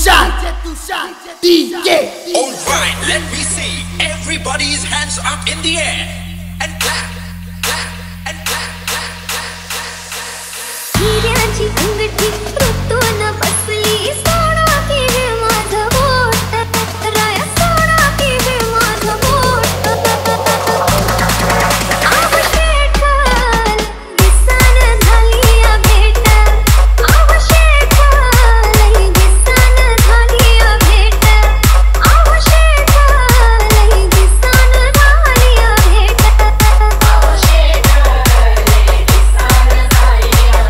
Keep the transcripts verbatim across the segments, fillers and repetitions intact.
Tushar, D J. Alright, let me see everybody's hands up in the air and clap, clap, and clap, clap, clap. हिऱ्याची अंगठी ऋतून बसली सोडा की हे माझं बोट राया सोडा की हे माझं बोट आव शेखल दिसान झाली या भेट आव शेखल दिसान झाली या भेट आव शेखल दिसान झाली या भेट आव शेखल दिसान झाली या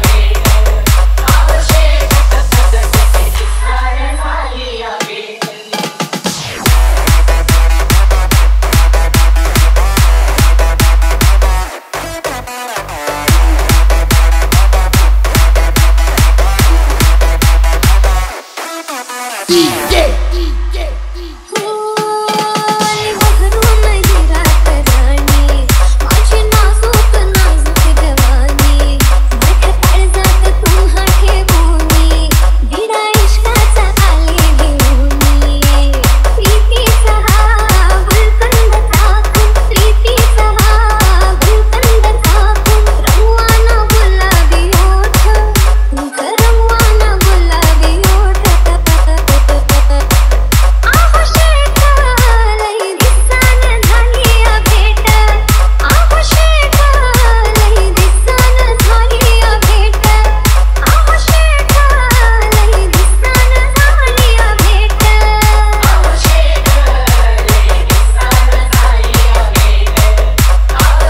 D J.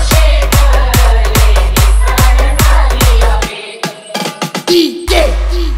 D J.